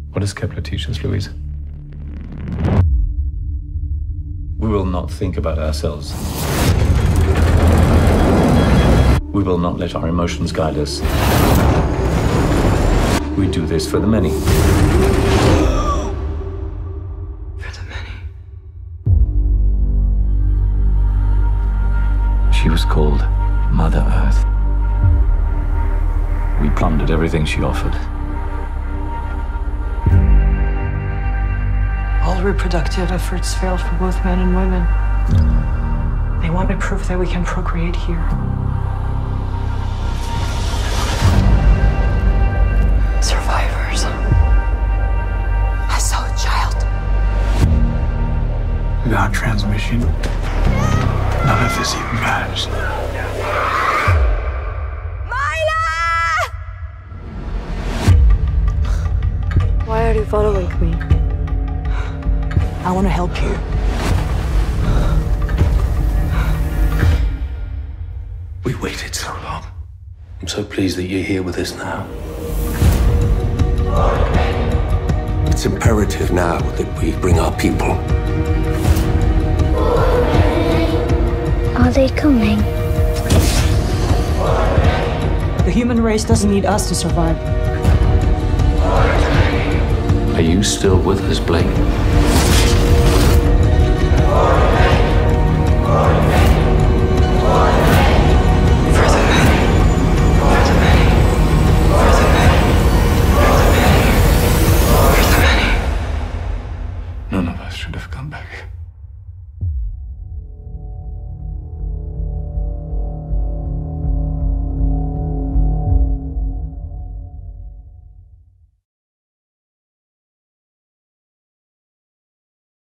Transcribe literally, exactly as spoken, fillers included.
What does Kepler teach us, Louise? We will not think about ourselves. We will not let our emotions guide us. We do this for the many. For the many. She was called Mother Earth. We plundered everything she offered. All reproductive efforts failed for both men and women. They wanted proof that we can procreate here. Survivors. I saw a child. Without transmission, none of this even matters. Why are you following me? I want to help you. We waited so long. I'm so pleased that you're here with us now. It's imperative now that we bring our people. Are they coming? The human race doesn't need us to survive. Are you still with us, Blake?